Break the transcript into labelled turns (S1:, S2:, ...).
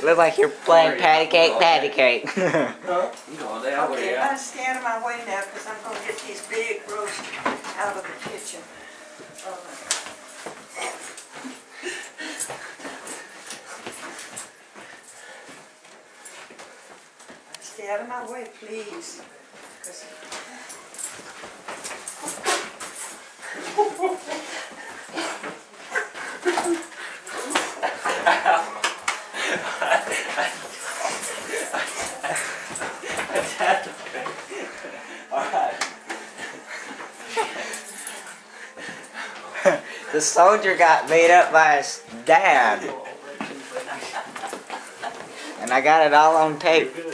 S1: Look like you're playing patty cake.
S2: Huh? You going down
S3: Okay, I'm gonna stand in my way now because I'm gonna get these big roasts out of the kitchen. Stay out of my way, please.
S1: The soldier got beat up by his dad. And I got it all on tape.